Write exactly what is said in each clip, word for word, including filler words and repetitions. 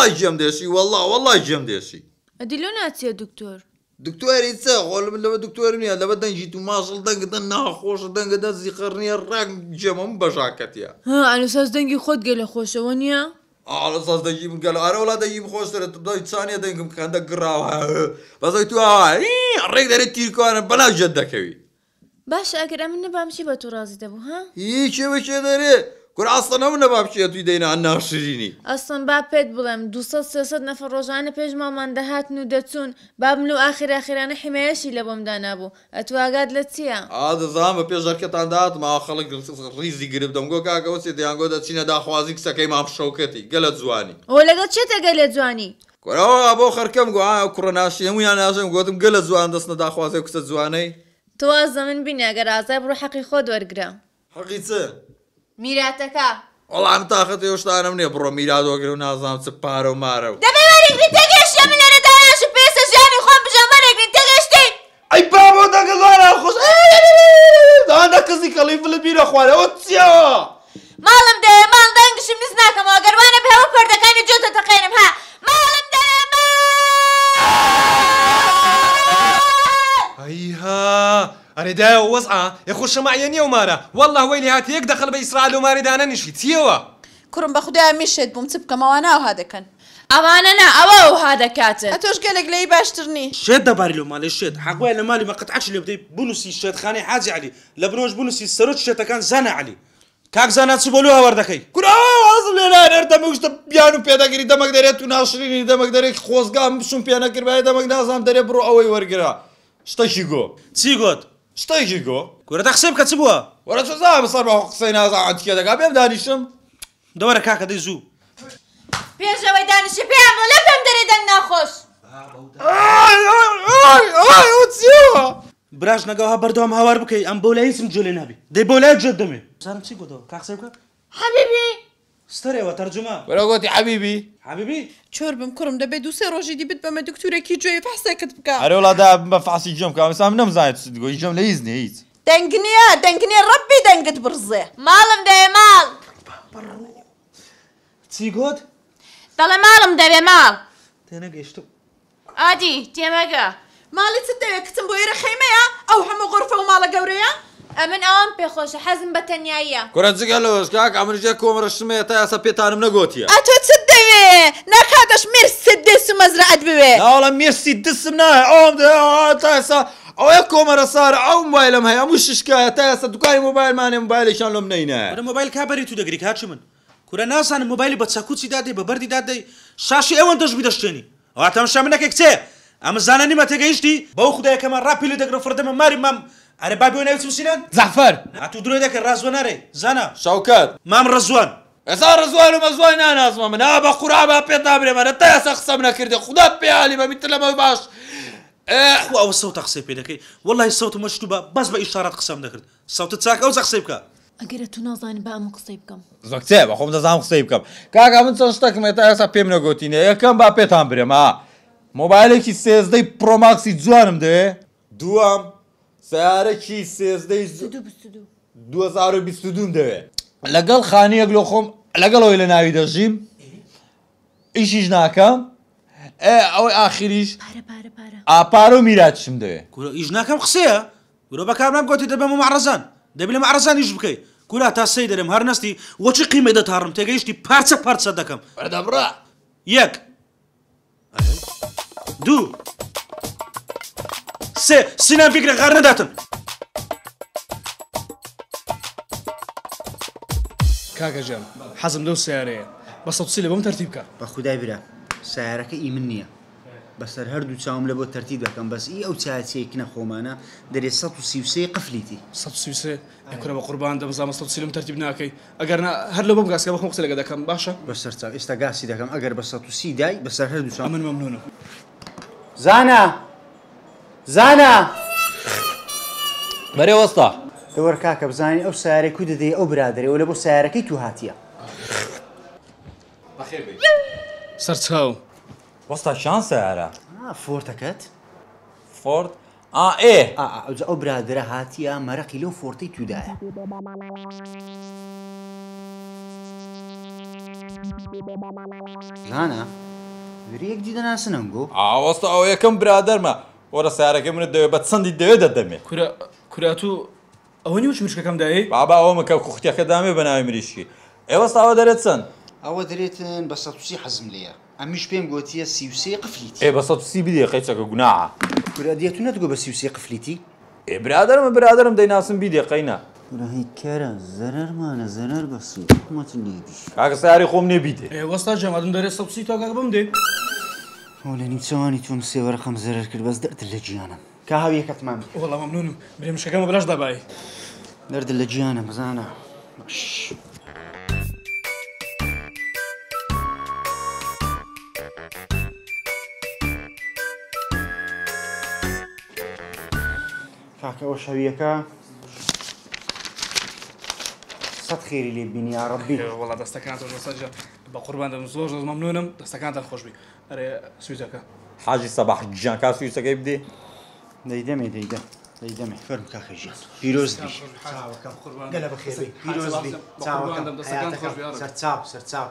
والله جێم دێشی والله والله جێم دێشی ئەدی لۆ ناچێ دکتۆر دکتۆری چە خۆڵ من لەوە دکتۆر نییە لەبە دەنجیت و ماژڵ دەنگدە ناخۆشە دەنگدە زیقڕ نییە ڕاک جێمەم بەژاکەتە ها ئەلوساس دەنگی خۆت گەلە خۆشەوە نییە؟ ئالەساس دەنگیم گەل ئارە وڵا دەنگیم خۆشترێت دای چانیە دەنگم کەندە گڕاوە بەزای تو ڕێک دەرێت تیرکوانە بەناو جێت دەکەوی باش ئەگەر ئەمن نەبامشی بە تۆ ڕازی دەبوو ها؟ هیچێوە چێ دەرێ کورە ئاستەنە من نەبا بچێت توی دەینا ناشرینی ئەستن با پێت بڵێم دووسەد سێسەد نەفەر ڕۆژانە پێش ماڵمان دەهاتن و دەچوون بابم لەو ئاخر ئاخرانە حیمایەشی لە بۆمدا نابوو ئەتواگات لە چییە؟ ئادەزان بە پێشەرکەتان داات ما خەڵک ڕیزی گرب دەمگۆ کاکەوەچێ دەیانگۆ دەچینە داخوازی کسەکەی مام شەوکەتی گەلە جوانی ئەوە لەگەڵ چێتە گەلێ جوانی؟ کورەوە بۆ خەرکەم گو کوڕە ناشی هەمویان ناژەم گوتم گەلە جوان دەستنە داخوازی کسە جوانەی تۆ وازە من بینە ئەگەر ئازای بڕۆ حەقی خۆت وەرگرە حەقی چ؟ میراتەکە وەڵام تاقەت هێشتانم نییە بڕۆ میرات وەگرە و نازانم چ پارە و مارە و دەبێ وەرگری تێگەشتە من لەرە داناش و پێسە ژیانی خۆم بژەم وەرگرین تێگەشتی ئەی بابۆ دەگە زۆرە خۆش دادا کەسی کەڵی فلە بیرە خوارەوە چیەوە؟ ماڵم دەوێ ماڵ دەنگشم نز ناکەمەوە گەروانە بێەوە پەردەکانی جۆتە تەقێنم ها ماڵم دەوێ ئەیها ئەرێدایە وەزعە یەخۆشەماعیە نییە و مارە والله وەی لێ هات یەک دەخەڵ بە ئیسرائیل و مارێدانە نیشی چیەوە؟ کوڕم بە خودای میشێت بووم چ بکەمەوە ناوها دەکەن ئەوانە نا ئەوە ئەوها دەکاتن ئەتۆش گەلێک لەی باشترنی شێت دەباری لەو ماڵێ شێت حەقوایە لە مالی مەقەتعەش لێ بدەی بنووسی شێتخانەی حاجی عەلی لە بنۆش بنووسی سەرۆت شێتەکان زانە عەلی کاک زانا چ بۆ لۆ هاوەردەکەی کورەوە وازم لێ نانێر دەمەشتە بیان و پێدەگیری دەمەک دەرێت و ناشرینی دەمەک دەرێک خۆزگام بشوم پێ نەکردبای دەمەک نازانم دەرێ بڕۆ ئەوەی وەرگرا شتێکی گۆ چی گوت؟ شتێکی گۆ گورە قسەی بکە چ بووە؟ وەرە چ زانم بەسەر بە قسەی نازانم چیە دەکا پێم دانیشم دەوەرە کاکە دەی زوو پێشەوەی دانیشی پێم لە پێم دەرێ دەنگ ناخۆش چیەوە؟ براش نەگەوها بەردەوام هاوار بکەی ئەم بۆ لای هیچم جۆ لێ نابی دەی بۆ لای جۆت دەمێ زانم چی گوتەوە کاک قسەی بکە؟ حەبیبی ستەرێەوە تەرجمە وەرە گوتی حەبیبی حەبیبی چۆر بم کوڕم دەبێت دوو سێ ڕۆژی دیبت بەمە دکتورێکی جوێ فەحسێکت بکە ئەرێ وڵادا بە فاسی جەم کە ئەمەسام نەمزانێت چ دگۆی جەم لە هیچ نییە هیچ دەنگ نییە دەنگ نییە ڕەبی دەنگت بڕزێ ماڵم دەوێ ماڵ چی گوت؟ دەڵێ ماڵم دەوێ ماڵ تێنەگەیشتم ئادی تێمەگە ماڵی چت دەوێت کچم بۆ ئێرە خەیمەیە ئەو هەموو غرفە و ماڵە گەورەیە ئەمن ئەوان پێخۆشە حەزم بە تەنیاییە کورە جگە لەوەش کاک ئەمرژێ کۆمەڕەشتمەیە تا یاسا پێتانم نەگۆتیە ئەتۆ چت دەوێ ناکاتەش مرست دێس و مەزرعەت بوێ ناوەڵە مێرسی دسم نایە ئەوم تا ئێستا ئەوەیە کۆمەرە سارە ئەو مۆبایلم هەیە هەموو ششکایە تا ئێستا دوکانی مۆبایلمانێ مۆبایلێکیان لۆم نەینایە وەرە مۆبایل کابەری تو دەگری کاچ من کورە نازانم مۆبایلی بە چاکوچی دادەی بە بەردی دادەی شاشی ئەوەن دەش بیدەشتێنی ئەواتەم شا منەکە کچێ ئەمە زانە نیمە تێگەیشتی بەو خودایەکەمە ڕاپی لێ دەگرە فردەمە ماری مام ئەرە بابی وە ناوی چوسینەن زەعفەر هاتوو درۆی دەکە ڕازوە نارێ زانە شەوکەت مام ڕەزوان ئێستا ڕزوان و مەزوای نانازمە من ئا بە قورابا پێت نابرێمەرە تا ئێستا قسەم نەکردی خودات پێیالی بە میتر لەمە باش خو ئەوە سەوتە قسەی پێ دەکەی وەڵی سەوت مەشتو بە بەس بە ئیشارەت قسەم دەکرد سەوتت چاکە ئەو قسەی بکە ئەگەرە تو نازانم بە ئەم قسەی بکەم زۆر کچێ بە خۆم دەزانم قسەی بکەم کاکا من چەند شتێکم تا ئێستا پێم نەگوتینە یەکەم با پێتان برێم ئا مۆبایلێکی سێزدەی پرۆماکسی جوانم دەوێ دووەم سیارەکی سێزدەی دوو هەزار و بیست و دووم دەوێ لەگەڵ خانیەک لۆ خۆم لەگەڵەوەی لە ناوی دەژیم ئیشیش ناکەم ئەوەی ئاخریش ئاپارە و میراتشم دەوێ کورە ئیش ناکەم قسەیە کورە بەکار نامگوتی دەبێ مەعرەزان دەبێ لە مەعرەزان ئیش بکەی کورا تا سەی دەرێم هەر نەستی وەچی قیمە دەتاڕم تێگەیشتی پارچە پارچە دەکەم بەردەبڕە یەک دوو سێ سینان فکرە غار نەداتن کاکە جەم حەزم لەو سیارەیە بە سەوت لە بۆم تەرتیب بکە بە خودای برا سیارەکە ئی من نییە بەسەر هەردوو چاوم لە بۆ تەرتیب دەکەم بەس ئی ئەو چاچەیەکنە خۆمانە دەرێت سەد و سی و سێ قفلیتی سەد و سی و سێ ئەکورە بە قوربان دەمزانمە سەد و سی لەم تەرتیب ناکەی ئەگەر هەر لە بۆم گاسکە بە خۆم قسە لەگە دەکەم باشە بەسەر چاو ئێستا گاسی دەکەم ئەگەر بە سەد و سی دای بەسەر هەردوو چاو من مەمنونم زانە زانە بەرێ وەستا دەوەر کاکە بزانین ئەو سیارەی کوی دەدەی ئەو برادەرەوە لە بۆ سیارەکەی تو هاتیە سەرچاو وەستا شان سیارە فۆرتەکەت فۆرد ئا ئێ ئەو برادرە هاتیە مەرەقی لەو فۆرتەی تودایە زانە وێرەیەک دیدە ناسنەنگۆ ئاوەستە ئەو یەکەم برادەرمە وەرە سیارەکەی منت دەوێت بە چەندی دەوێت دەدەمێ کورە کوراتوو ئەوە نیوە مشکەکەم دایی بابا ئەوە مکە کوختیەکە دامێ بە ناوی مریشکی ئێوەستا ئەوە دەرێت چەند ئەوە دەرێتن بە سەد و سی حەزم لێیە ئەمیش پێم گوتیە سی و سێ قفلیتی ئێ بە سەد و سی بدێ قەیچەکە گوناحە کورە دیێت و نەتگۆ بە سی و سێ قفلیتی ئێ برادەرمە برادەرم دەیناسم بیدێ قەینا کورە هیچ کەرە زەرەرمانە زەرەر بەسی حکومەتی لێبی کاکە سیاری خۆم نێ بیدێ وەستا جەمادم دەرێت سەد و سی تاکە بم دێ ئەو لە نیمچەوانی تۆم سێوەرەقەم زەرەر کرد بەس دەردە لە گیانم کا هاویەکەتمان وەڵام مەمنونم برێ مشکەکەمە بەلاش دەبای دەردە لە گیانم بزانە باش کاکەەوە شەویەکە سەد خێری لێ بینی یا ڕەبی وەڵا دەستەکانتە ڕۆسەجە بە قوربان دەم زۆر زۆر مەمنونم دەستەکانتان خۆشبی ئەرێ سویزەکە حاجی سەباح گیان کا سویسەکەی بدێ دەیدەمێ دەیدە دەیدەمێ فەرم کاخەژیان پیرۆز بی گەلە بەخێربی پیرۆز بی سەرچاو سەرچاو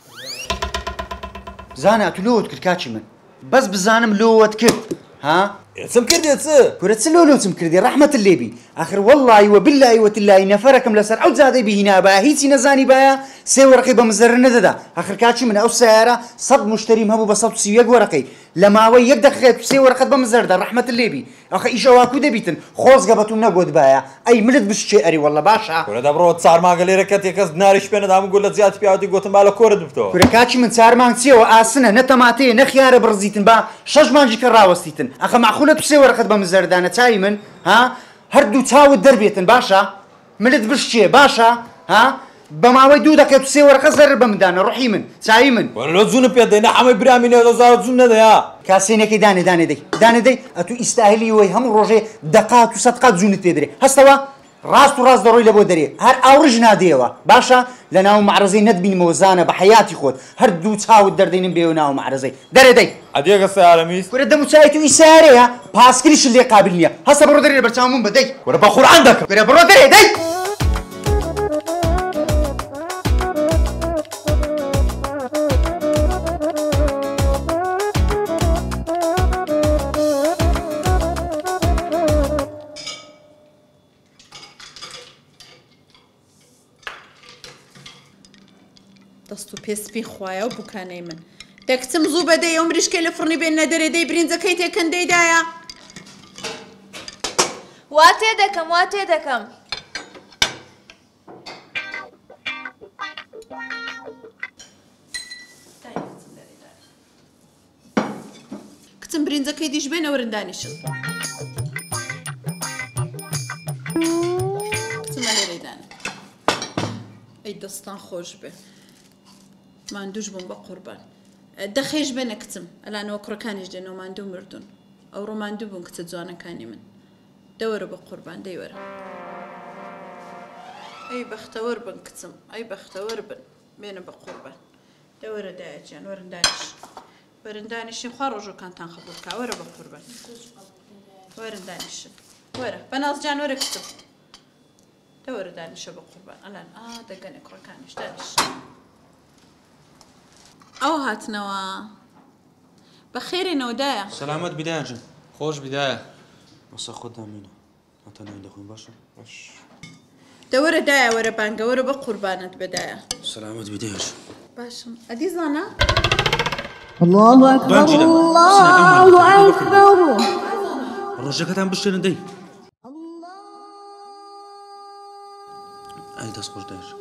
بزانە تو لۆوت کرد کاچی من بەس بزانم لۆوت کرد ها چم کردێت چ کورە چ لۆلۆچم کردی ڕەحمەتت لێبی ئاخر وەڵڵی وەبیللای وەتللای نەفەرەکەم لەسەر ئەو جادەی بهینا بایە هیچی نەزانی بایە سێ وەرەقەی بە مزەرر نەدەدا ئاخر کاچی من ئەو سیارە سەد مشتریم هەبوو بە سەد و سی و یەک وەرەقەی لە ماوەی یەک دەقیقەت سێ وەرەقەت بە مزەردا ڕەحمەتت لێبی ئەخە ئیش ئەواکو دەبیتن خۆزگە بەتون نەگۆت بایە ئەی ملت بشتێ ئەری وەڵڵە باشە کورە دەبڕۆ چار مانگە لێرەکە تێکەس ناریش پێ نەدام گوڵ لە زیاتی پیاوەتی گوتم با لە کۆرت بتەوە کورە کاچی من چار مانگ چیەوە ئاسنە نەتەماتەیە نەخیارە بڕزیتن با شەش مانجی کە ڕاوەستیتن ئەخە مەعخولە تو سێ وەرەقەت بە مزەردانە چاوی من ها هەردوو چاوت دەربێتن باشە ملت بشتێ باشە ها بە ماوەی دوو دەکەێت و سێ وەرەقە زەرر بە مندانە ڕوحی من چاوی من وەرە لۆ جوونم پێ دەی نە هەمووی برامی نێ دەزار جوون نەدەیا کاسێنێکی دانێ دانێ دەی دانێ دەی ئەتو ئیستاهلی وەی هەموو ڕۆژێ دەقات و سەدقات جوونت پێ درێ هەستەوە ڕاست و ڕاست دەڕۆی لە بۆ دەرێ هەر ئاورژ نادێەوە باشە لە ناو مەعرەزەی نەتبینمەوە زانە بە حەیاتی خۆت هەردوو چاوت دەردەینم بێ و ناو مەعرەزەی دەرێ دەی ئەدێگە سیارەمیست کورە دەموچای تو ئیسارەیە پاسکریش لێ قابل نییە هەستە بڕۆ دەرێ بەرچاومون بەدەی وەرە بە قورعان دەکەم کورە بڕۆ دەرێ دەی دەست و پێسپی خوایە و بووکانەی من دەکچم زوو بەدەی ئەو مریشکەی لە فڕنی بێنە دەرێ دەی برینجەکەی تێکەندەیدایە وا تێ دەکەم وا تێ دەکەم کچم برینجەکەی دیش بێنە وەرندانیشن کچمە لێرەدانە ئەی دەستان خۆش بێ ماندووش بووم بە قوربان دەخێش بێنە کچم ئەلانەوە کوڕەکانیش دێنەوە ماندوو مردوون ئەو ڕۆماندوو بوون کچە جوانەکانی من دەوەرە بە قوربان دەیوەرە ئەی بەختەوەر بن کچم ئەی بەختەوەر بن بێنە بە قوربان دەوەرە دایەجیان وەرندانیش وەرندانیشین خوا ڕۆژەکانتان خەبوو بکە وەرە بە قوربان وەرندانیشن وەرە بەنازجان وەرە کچم دەوەرە دانیشە بە قوربان ئەلان ئا دەگەنێ کوڕەکانیش دانیش ئەو هاتنەوە بە خێرێنەوە دایە سەلامەت بیدایانجن خۆش بیدایە وەسە خۆت دامینە هاتەناوی دەخۆین باشە باش دەوەرە دایە وەرە بانگەوەرە بە قوربانت بەدایە سەلامەت بیدایش باشم ئەدی زانە الله أكبر الله أكبر ڕۆژەکەتان بشتێنن دەی ئەی دەست خۆش دایش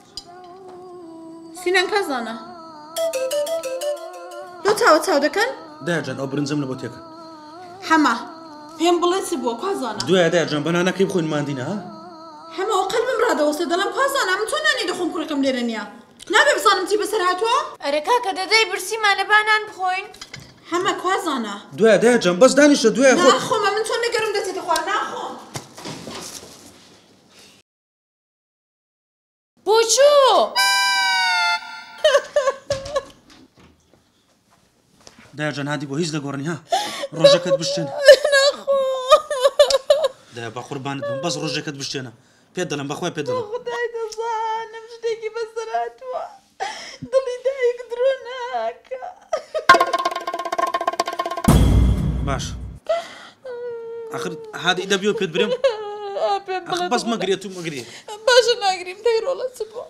سینان کا زانە دۆ چاوە چاو دەکەن دایجان ئەو برنجەم لە بۆ تێکە هەمە پێم بڵێ چ بووە کا زانە دوای دایجان بەنانەکەی بخۆین ماندینە ها هەمەوە قەلبم ڕادەوەستە دەڵم کا زانە من چۆن نانی دەخۆم کوڕەکەم لێرە نییە نابێ بزانم چی بەسەر هاتووە ئەرێ کاکە دەدەی برسیمانە بانان بخۆین هەمە کا زانە دوای دایجان بەس دانیشە دوای خۆ ناخۆمە من چۆن نەگەرم دەچێتە خوار ناخۆم بۆچوو دایجان هادی بۆ هیچ دەگۆڕنی ها ڕۆژەکەت بشتێنە دای بە قوربانت بم بەس ڕۆژەکەت بشتێنە پێت دەڵێم بەخوای پێت دەڵێم خدای دەزانم شتێکی بەسەر هاتووە دڵی دایک درۆ ناکە باش آخر هذه إذا بيو بيت بريم آخر بس ما قريت ما قريت باش ناقريم داير والله سبوا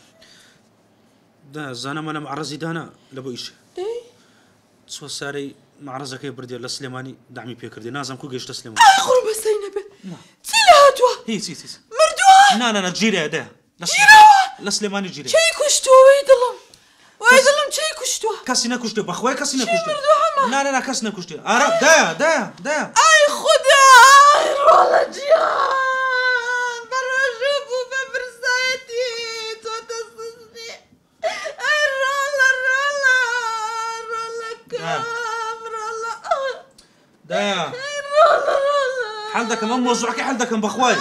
ده زانا ما أنا معرزي دانا لبو إيش داي سو ساري معرزك بردي لسليماني دعمي بيكردي نازم كو جيش تسليمان آخر بس زينب تيلا هاتوا هي سي سي مردوا لا لا لا جيري ده جيروا لسليماني جيري شي كشتوا ويدلم ويدلم شي كشتوا كاسينا كشتي بخوي كاسينا شي كشتي مردوا هما لا لا لا كاسينا كشتي أرا ده ده ده اي خدا والله جيان برا شوفوا ببرسايتي توتصني الرولا الرولا الرولا كام رولا ده الرولا الرولا حال ده كمان موزعك حال ده كان بخواي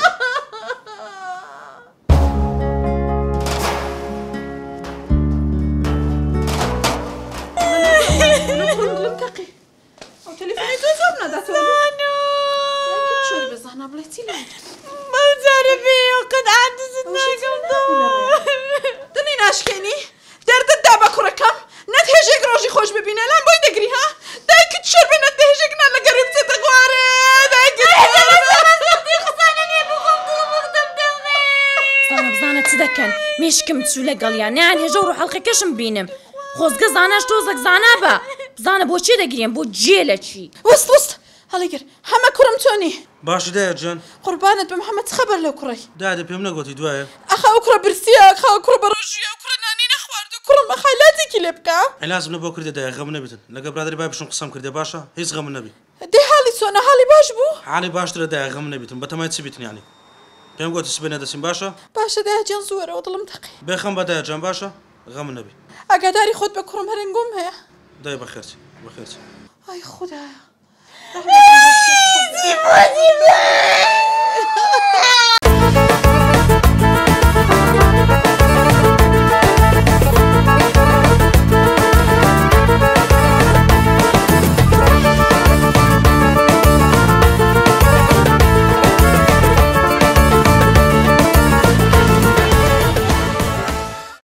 لمتقي او تليفوني توزعنا ده زانو لكن شو بزهنا بليتي لي ما تعرفي وقد عدستنا قبل دني ناشكيني درد الدابة كركم نتهجك روجي خوش ببينا لان بوي دقري ها دايك تشرب نتهجكنا لقريب تتغواري دايك زانە بزانە چ دەکەن مێشکم چوو لەگەڵیان نیان هێژە و ڕۆحەڵقی کەشم بینم خۆزگە زاناش تۆزێک زانا بە بزانە بۆچی دەگرێن بۆ جێ لە چی وست وست هەڵیگر هەمە کوڕم تۆنی باش ده جان قوربانت بە محەممەد خەبەر لەو کوڕی ده ده بيم نقطي دوايا ئەخا ئەو کوڕە برسیە ئەخا ئەو کوڕە بەڕۆژیە ئەو کوڕە نانی نەخوارد و کوڕم ئەخالاتێکی لێ بکە لازم نبغى كردي ده غم نبيتن لقى برادري باي بشون قسم كردي باشا هيز غم النبي دەی حاڵی چۆنە حاڵی باش بوو حالي باش ترى ده غم نبيتن بتما تسبيتن يعني بيم قلت سبنا ده سين باشا باشە داجیان زۆرەوە دڵم تەقی بخم بدا جان باشا غم النبي ئاگاداری خۆت بە کوڕم هەرنگۆم هەیە ده بخيرتي بخيرتي ئای خوددایە